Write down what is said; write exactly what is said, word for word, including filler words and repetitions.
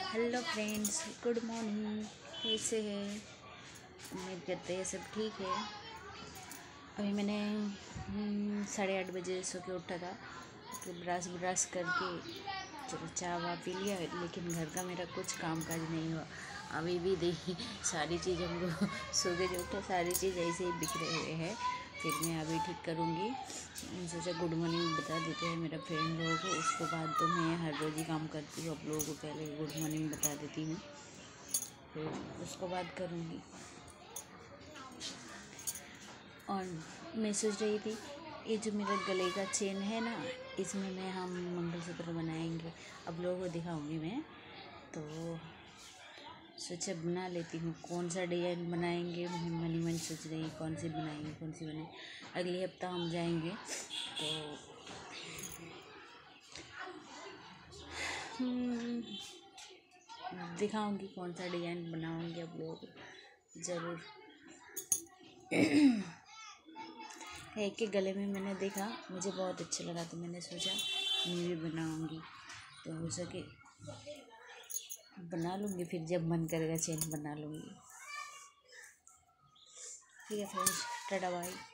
Hello friends, good morning. कैसे है? उम्मीद करते हैं सब ठीक है। अभी मैंने साढ़े आठ बजे सो के उठा था, तो ब्रश ब्रश करके चलो चाय वा पी लिया, लेकिन घर का मेरा कुछ काम काज नहीं हुआ। अभी भी देखिए सारी चीज़ हम लोग सो के जो उठा सारी चीज़ ऐसे ही बिखरे हुए हैं। फिर मैं अभी ठीक करूँगी। सोचा गुड मॉर्निंग बता देते हैं मेरा फ्रेंड लोगों को, उसके बाद तो मैं हर रोज़ ही काम करती हूँ। आप लोगों को पहले गुड मॉर्निंग बता देती हूँ, फिर उसको बाद करूँगी। और मैं सोच रही थी ये जो मेरा गले का चेन है ना, इसमें मैं हम मंगलसूत्र बनाएंगे, अब लोगों को दिखाऊंगी मैं। तो सोचा बना लेती हूँ। कौन सा डिज़ाइन बनाएंगे मैं मनी मन सोच रही हूँ, कौन सी बनाएंगे कौन सी बनाए। अगले हफ्ता हम जाएंगे तो दिखाऊंगी कौन सा डिज़ाइन बनाऊंगी, आप लोगों को ज़रूर। एक के गले में मैंने देखा, मुझे बहुत अच्छा लगा, तो मैंने सोचा मैं भी बनाऊंगी। तो हो सके बना लूँगी, फिर जब मन करेगा चेन बना लूँगी। ठीक है फ्रेंड्स, टाटा बाय।